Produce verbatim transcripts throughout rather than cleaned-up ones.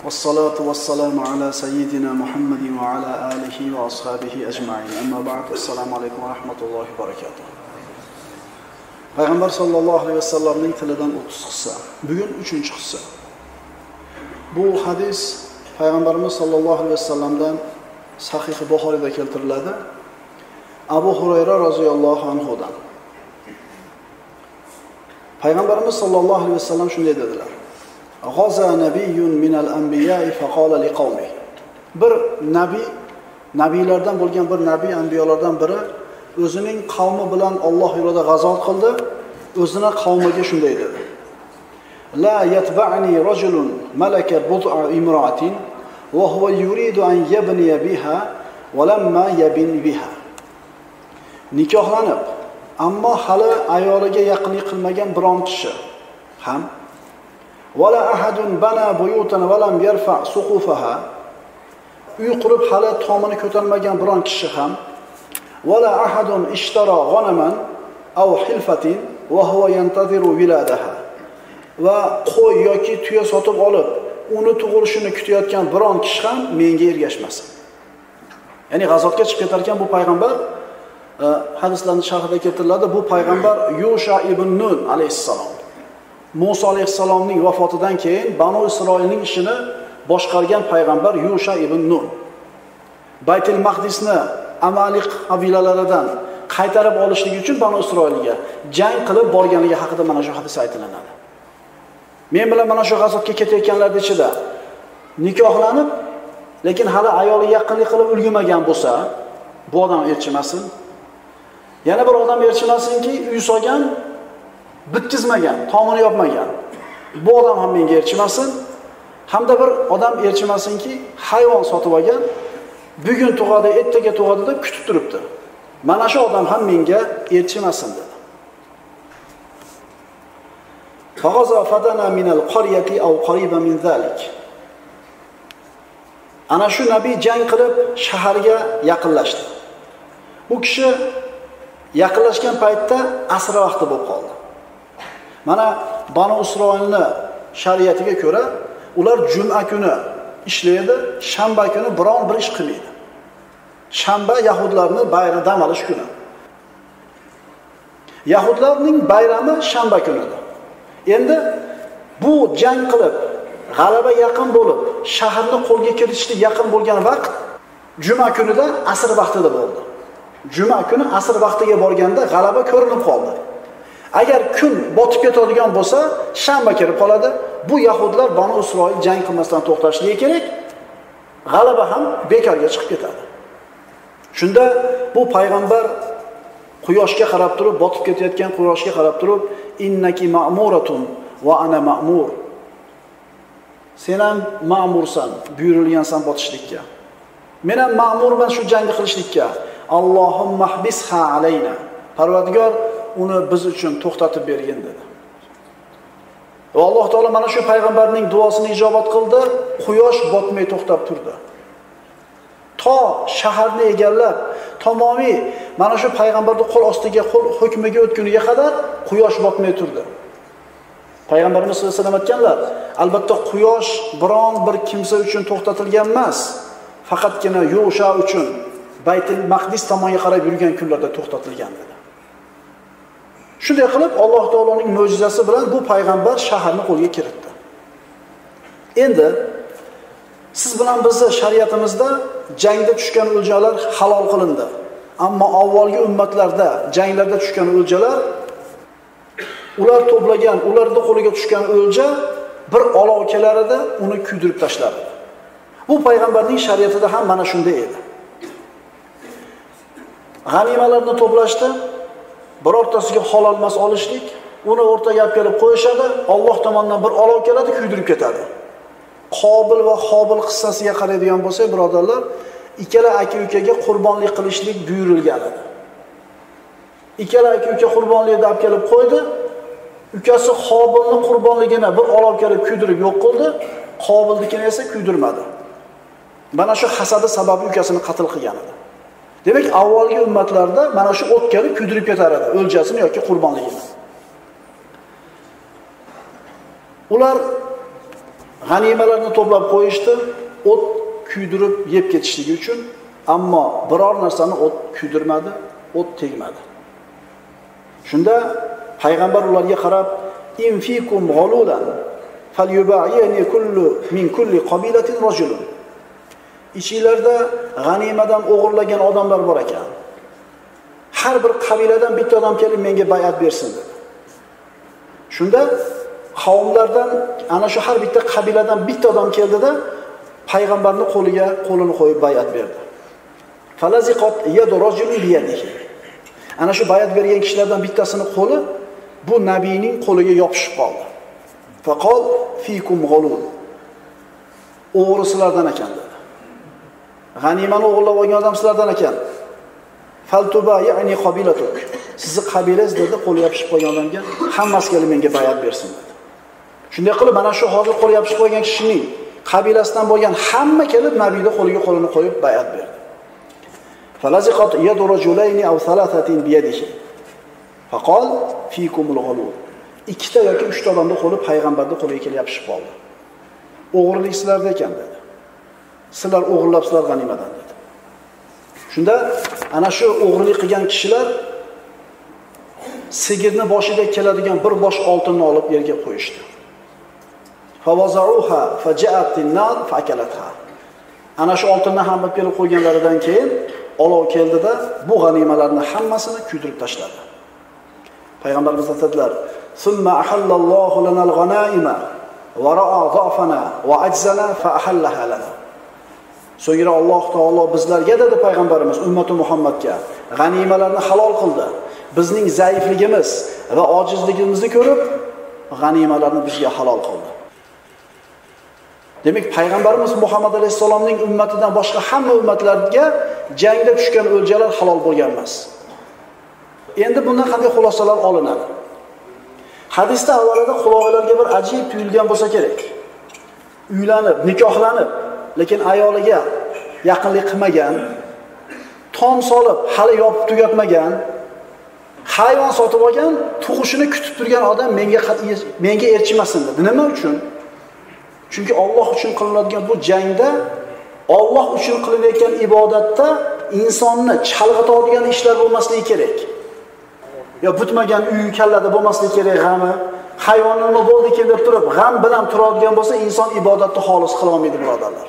والصلاة والسلام على سيدنا محمد وعلى آله وأصحابه أجمعين. أما بعد السلام عليكم ورحمة الله وبركاته. Peygamber sallallahu aleyhi ve sellem'nin tilinden otuz kıssa. Bugün üçüncü kıssa. Bu hadis Peygamberimiz sallallahu aleyhi ve sellem'den Sahih-i Buhari'de keltiriladi. Abu Hurayra radhiyallahu anhu'dan. Peygamberimiz sallallahu aleyhi ve sellem shunday dedilar: "Ghaza nabiyyun minal anbiya'i faqala liqawmihi." Bir nabiy, nabiylardan bo'lgan bir nabiy, anbiyolardan biri o'zining qavmi bilan Alloh yo'lida g'azot qildi. O'zining qavmiga shunday dedi: "La yatba'ni rajulun malaka bud'a imra'atin wa huwa yuridu an yabniya biha wa lamma yabin biha." Nikohlanib, ammo hali ayoliga yaqinlik qilmagan biron kishi ham wala ahadun bana buyutan wa lam yarfa suqufaha, uy qurib hali tomini ko'tarmagan biron kishi ham wala ahadun ishtara g'anaman aw hilfatin wa huwa yantaziru wiladaha, va qo'y yoki tuya sotib olib uni tug'ilishini kutayotgan biron kishi ham menga ergashmasin. Ya'ni g'azotga chiqib ketar ekan bu payg'ambar, hadislarning sharhida keltiriladi, bu payg'ambar Yusha ibn Nun alayhissalom. Musa alayhissalomning vafotidan keyin Banu Isroilning ishini boshqargan payg'ambar Yusha ibn Nun. Baytul Maqdisni Amalik qabilalaridan qaytarib olishligi uchun Banu Isroilga jang qilib borganligi haqida mana shu hadis aytilinadi. Men bilan mana shu g'azotga ketayotganlar ichida nikohlanib, lekin hali ayoli yaqinlik qilib ulgurmagan bo'lsa, bu odam erchimasin. Yana bir odam erchimasinki, uy solgan, bitkizmagan, tomini yopmagan. Bu odam ham menga erchimasin. Hamda bir odam erchimasinki, hayvon sotib olgan, bugun tug'adi, ertaga tug'adi deb kutib turibdi. Mana shu odam ham menga erchimasin dedi. Faghaza fadana min al-qaryati aw qariban min zalik. Ana shu nabiy jang qilib shaharga yaqinlashdi. Bu kishi yaqinlashgan paytda asr vaqti bo'lib qoldi. Mana Banu Isroilni shariatiga ko'ra ular juma kuni ishlaydi, shanba kuni biron bir ish qilmaydi. Shanba yahudlarning bayrami, dam olish kuni. Yahudlarning bayrami shanba kunidir. Endi bu jang qilib, g'alaba yaqin bo'lib, shaharni qo'lga kiritishga yaqin bo'lgan vaqt juma kunida asr vaqtida bo'ldi. Juma kuni asr vaqtiga borganda g'alaba ko'rinib qoldi. Agar kun botib ketadigan bo'lsa, shanba kirib qoladi. Bu yahudlar Banu Isroil jang qilmasdan to'xtashligi kerak. G'alaba ham bekorga chiqib ketadi. Shunda bu payg'ambar quyoshga qarab turib, botib ketayotgan quyoshga qarab turib, innaki ma'muratun va ana ma'mur. Sen ham ma'mursan, buyurilgansan botishlikka. Men ham ma'murman shu jangni qilishlikka. Allohumma hbisha alayna. Parvardigor uni biz uchun to'xtatib bergin dedi. Va Alloh taolo mana shu payg'ambarning duosini ijobat qildi, quyosh botmay to'xtab turdi. To shaharni egallab, tamomiy mana shu payg'ambarning qo'l ostiga, qo'l hukmiga o'tguniga qadar quyosh botmay turdi. Payg'ambarimiz sollallohu alayhi vasallam aytganlar, albatta quyosh biron bir kimsa uchun to'xtatilgan emas, faqatgina Yusha uchun Baytul Maqdis tomonga qarab yurgan kunlarda to'xtatilgan dedi. Shunday qilib Alloh taoloning mo'jizasi bilan bu payg'ambar shaharni qo'lga kiritdi. Endi siz bilan bizning shariatimizda jangda tushgan o'ljalar halol qilindi. Ammo avvalgi ummatlarda janglarda tushgan o'ljalar, ular to'plagan, ularning qo'liga tushgan o'lja bir olov kelarida uni kuydirib tashlardi. Bu payg'ambarning shariatida ham mana shunday edi. G'animalarni to'plashdi, birortasiga halolmas olishlik, uni o'rtaga olib kelib qo'yishadi, Alloh tomonidan bir olov keladi, kuydirib ketadi. Qobil va Hobil qissasiga qaraydigan bo'lsak, birodarlar, ikkala aka-ukaga qurbonlik qilishlik buyurilgan edi. Ikkala aka-uka qurbonlikni olib kelib qo'ydi. Ukasi Hobilning qurbonligini bir olov kelib kuydirib yo'q qildi, Qobilnikini esa kuydirmadi. Mana shu hasadi sababli ukasini qatl qilgan edi. Demak, avvalgi ummatlarda mana shu o't kelib kuydirib ketar edi, o'ljasini yoki qurbonligini. Ular G'animalarni to'plab qo'yishdi, o't kuydirib yeb ketishligi uchun, ammo biror narsani o't kuydirmadi, o't tegmadi. Shunda payg'ambar ularga qarab, "Infikum ghalulan falyubayni kullu min kulli qabilatin rajulun." Ichingizda g'animadan o'g'irlagan odamlar bor ekan. Har bir qabiladan bitta odam kelib menga bay'at bersin dedi. Shunda qavmlardan ana shu har bitta qabiladan bitta odam keldida payg'ambarning qo'liga qo'lini qo'yib bay'at berdi. Falaziqat yadu rajulin bi yadihi. Ana shu bay'at bergan kishilardan bittasini qo'li bu nabiyning qo'liga yopishib qoldi. Faqol fikum ghalul. O'g'ri sizlardan ekan dedi. G'animani o'g'irlab olgan odam sizlardan ekan. Faltuba ya'ni qabilatuk. Sizni qabilangiz dedi, qo'li yopishib qolgan odamga hammasi kelib menga bay'at bersin dedi. Shunday qilib mana shu hozir qo'li yopishib qolgan kishining qabilasidan bo'lgan hamma kelib nabiyning qo'liga qo'lini qo'yib bay'at berdi. Falaziqat yadu rajulayni aw thalathatin bi yadihi. Faqal fikumul ghalul. Ikkita yoki uchta odamning qo'li payg'ambarning qo'liga kelib yopishib qoldi. O'g'irlik sizlarda ekan dedi. Sizlar o'g'irlabsizlar g'animadan dedi. Shunda ana shu o'g'irlik qilgan kishilar sigirni boshida keladigan bir bosh oltinni olib yerga qo'yishdi. Fawaza'uha faja'atin nar fa'akalatha. Ana shu oltinni ham olib kelib qo'yganlaridan keyin olov keldida bu g'animalarni hammasini kuydirib tashladi. Payg'ambarimiz aytadilar: "Summa ahallallohu lanal g'anaima va ra'a dha'fana va ajzana fa ahallaha lana." So'ngra Alloh taolo bizlarga dedi payg'ambarimiz ummati Muhammadga g'animalarni halol qildi. Bizning zaifligimiz va ojizligimizni ko'rib g'animalarni bizga halol qildi. Demak, payg'ambarimiz Muhammad alayhisolamning ummatidan boshqa hamma ummatlarga jangda tushgan o'ljalar halol bo'lgan emas. Endi bundan qanday xulosalar olinadi? Hadisda avvalida quloqlarga bir ajib tuyulgan bo'lsa kerak. Uylanib, nikohlanib, lekin ayoliga yaqinlik qilmagan, tom solib, hali yopib tugatmagan, hayvon sotib olgan, tug'ishini kutib turgan odam menga menga erchimasin dedi. Nima uchun? Chunki Alloh uchun qilinadigan bu jangda, Alloh uchun qilinayotgan ibodatda insonni chalg'itadigan ishlar bo'lmasligi kerak. Yo bitmagan uy kallada bo'lmasligi kerak g'ami. Hayvon nima bo'ldi ekan deb turib, g'am bilan turadigan bo'lsa, inson ibodatni xolis qila olmaydi, birodarlar.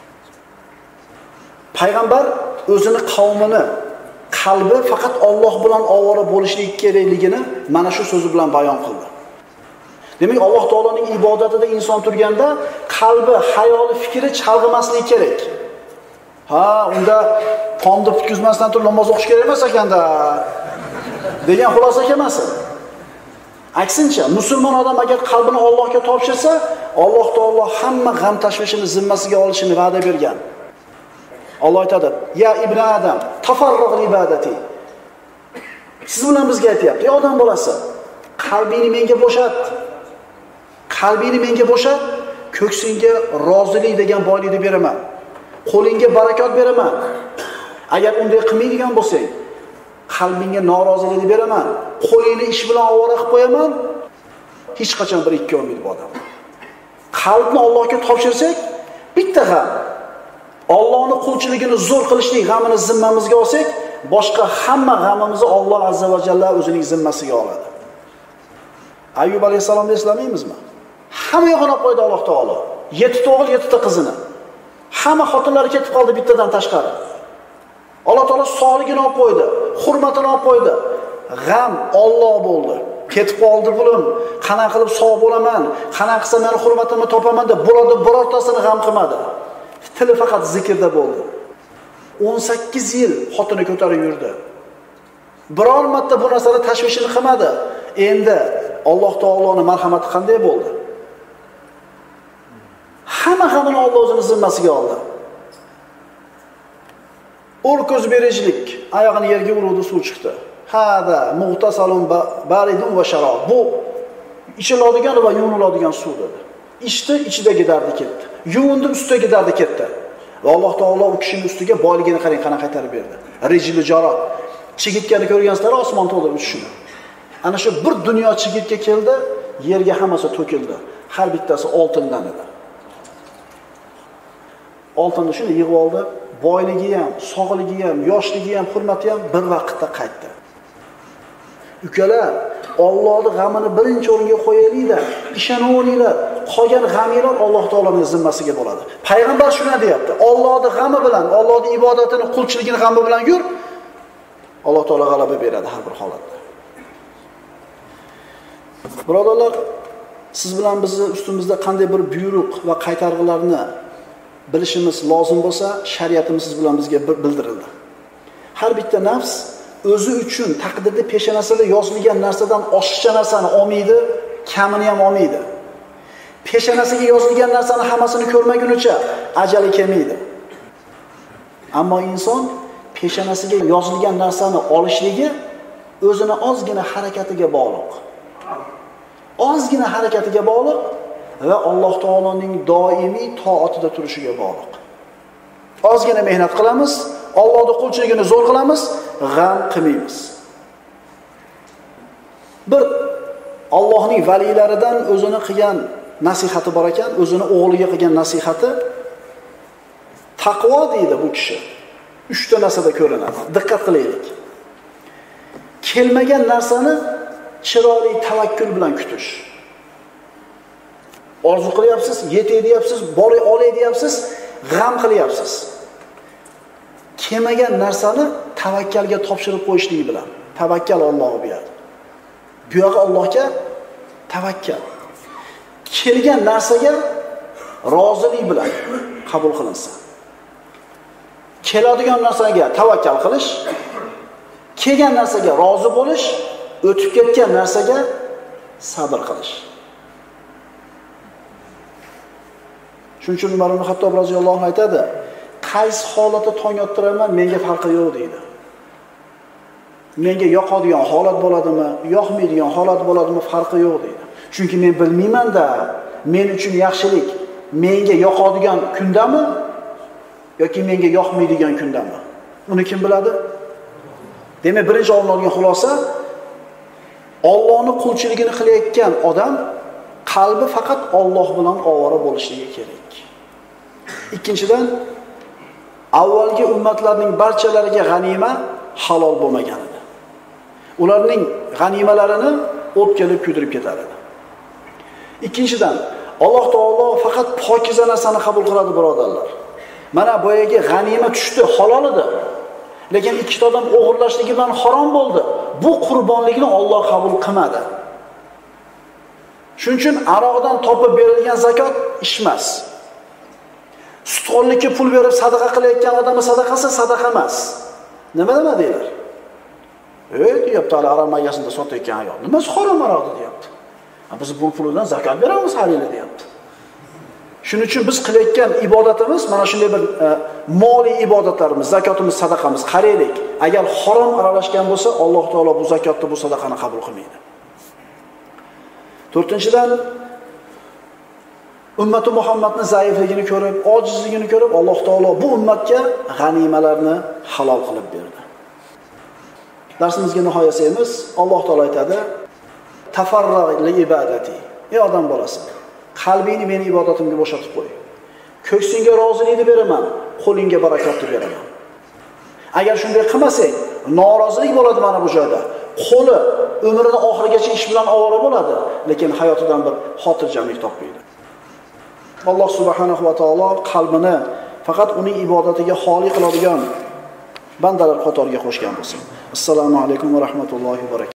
Payg'ambar o'zini qavmini qalbi faqat Alloh bilan ovora bo'lishligi kerakligini mana shu so'zi bilan bayon qildi. Demak, Alloh taoloning ibodatida inson turganda qalbi, hayoli, fikri chalg'imasligi kerak. Ha, unda tomni tutkizmasdan turib namoz o'qish kerak emas ekanda degan xulosa kelmasin. Aksincha, musulmon odam agar qalbini Allohga topshirsa, Alloh taolo hamma g'am tashvishini zimmasiga olishini va'da bergan. Alloh aytadi: "Ya ibn Adam, tafarrag ibadati." Siz bilan bizga aytayapti, ey odam bolasi, qalbingni menga bo'shat. Qalbingni menga bo'shat, ko'ksingga rozilik degan boylikni beraman. Qo'lingga barakot beraman. Agar unday qilmaydigan bo'lsang, qalbingga norozilikni beraman. Qo'lingni ish bilan ovora qilib qo'yaman. Hech qachon bir ikki olmaydi bu odam. Qalbni Allohga topshirsak, bitta g'am, Allohning qulchiligini zo'r qilishlik g'amini zimmamizga olsak, boshqa hamma g'amimizni Alloh azza va jalla o'zining zimmasiga oladi. Ayyub alayhisalomni eslamaymizmi? Hamma yo'qolib qo'ydi Alloh taolo. yetti o'g'il, yetti qizini. Hamma xotinlari ketib qoldi bittadan tashqari. Alloh taolo sog'ligini olib qo'ydi, hurmatini olib qo'ydi. G'am Alloh bo'ldi. Ketib qoldi bulim, qana qilib sog' bo'laman, qana qilsa meni hurmatimni topaman deb bo'ladi, birortasini g'am qilmadi. Tili faqat zikrda bo'ldi. o'n sakkiz yil xotini ko'tarib yurdi. Biror marta bu narsani tashvishini qilmadi. Endi Alloh taoloning marhamati qanday bo'ldi? Hamma g'amini Alloh o'zining zimmasiga oldi. O'l ko'z berishlik, oyog'ini yerga urdi, suv chiqdi. Hada muhtasalun baridun va sharob. Bu ichiladigan va yuviniladigan suv dedi. Ichdi, ichidagi dardi ketdi. Yuvindi, ustidagi dardi ketdi. Va Alloh taolo u kishining ustiga boyligini qarang, qana qaytarib berdi. Rijli jarot. Chigitgani ko'rgansizlar, osmon to'ldirib tushdi. Ana shu bir dunyo chigitga keldi, yerga hammasi to'kildi. Har bittasi oltindan edi. Oltinni shuni yig'ib oldi. Boyligi ham, sog'ligi ham, yoshligi ham, hurmati ham bir vaqtda qaytdi. Ukalar, Allohning g'amini birinchi o'ringa qo'yaylik-da, ishonaveringlar. Qolgan g'aminglar Alloh taoloning zimmasiga bo'ladi. Payg'ambar shuni deyapti. Allohning g'ami bilan, Allohning ibodatini, qulchiligini g'ami bilan yur. Alloh taolo g'alaba beradi har bir holatda. Birodarlar, siz bilan bizni ustimizda qanday bir buyruq va qaytarg'ilarni bilishimiz lozim bo'lsa, shariatimiz siz bilan bizga bildirildi. Har bitta nafs o'zi uchun taqdirda peshonasida yozilgan narsadan oshiqcha narsani olmaydi, kamini ham olmaydi. Peshonasiga yozilgan narsani hammasini ko'rmagunicha ajali kelmaydi. Ammo inson peshonasiga yozilgan narsani olishligi o'zini ozgina harakatiga bog'liq. Ozgina harakatiga bog'liq va Alloh taoloning doimiy toatida turishiga bog'liq. Ozgina mehnat qilamiz, Allohning qulchiligini zo'r qilamiz, g'am qilmaymiz. Bir Allohning valilaridan o'zini qilgan nasihati bor ekan, o'zini o'g'liga qilgan nasihati taqvo deydi bu kishi. Uchta narsada ko'rinadi. Diqqat qilaylik. Kelmagan narsani chiroyli tavakkul bilan kutish. Orzu qilyapsiz, yetay deyapsiz, bora olay deyapsiz, g'am qilyapsiz. Kelmagan narsani tavakkalga topshirib qo'yishlik bilan. Tavakkal Alloh beradi. Bu yo'q Allohga tavakkal. Kelgan narsaga rozilik bilan qabul qilinsa. Keladigan narsaga tavakkal qilish, kelgan narsaga rozi bo'lish, o'tib ketgan narsaga sabr qilish. Shuning uchun Umar ibn Xattob roziyallohu anhu aytadi: "Qaysi holatda tong ottiraman, menga farqi yo'q" deydi. Menga yoqadigan holat bo'ladimi, yoqmaydigan holat bo'ladimi, farqi yo'q deydi. Chunki men bilmayman-da, men uchun yaxshilik menga yoqadigan kundami yoki menga yoqmaydigan kundami? Uni kim biladi? Demak, birinchi olinadigan xulosa, Allohning qulchiligini qilayotgan odam qalbi faqat Alloh bilan ovora bo'lishligi kerak. Ikkinchidan, avvalgi ummatlarning barchalariga g'anima halol bo'lmagan edi. Ularning g'animalarini o't kelib kuydirib ketar edi. Ikkinchidan, Alloh taolo faqat pokiza narsani qabul qiladi, birodarlar. Mana boyagi g'anima tushdi, halol edi. Lekin ikkita odam o'g'irlashligi bilan harom bo'ldi. Bu qurbonlikni Alloh qabul qilmadi. Shuning uchun aroqdan topib berilgan zakot ish emas. Sutxonlikka pul berib sadaqa qilayotgan odamning sadaqasi sadaqa emas. Nima nima deylar? Ey, deyapti, aroq magasida sotayotgan ayol. Nima harom aroqdi deyapti. Biz bu puldan zakot beramiz har yili deyapti. Shuning uchun biz qilayotgan ibodatimiz, mana shunday bir e, moliy ibodatlarimiz, zakotimiz, sadaqamiz qaraylik. Agar harom aralashgan bo'lsa, Alloh taolo bu zakotni, bu sadaqani qabul qilmaydi. To'rtinchidan, ummati Muhammadning zaifligini ko'rib, ojizligini ko'rib, Alloh taolo bu ummatga g'animalarni halol qilib berdi. Darsimizga nihoyasimiz, Alloh taolo aytadi: "Tafarrag li ibadati." Ey odam bolasi, qalbingni meni ibodatimga bo'shatib qo'y. Ko'ksingga rozilikni beraman, qo'lingga barakotni beraman. Agar shunday qilmasang, norozilik bo'ladi mana bu joyda. Qo'li umrining oxirigacha ish bilan ovora bo'ladi, lekin hayotidan bir xotirjamlik topmaydi. Alloh subhanahu va taolo qalbini faqat uning ibodatiga xoli qiladigan bandalar qatoriga qo'shgan bo'lsin. Assalomu alaykum va rahmatullohi va barakatuh.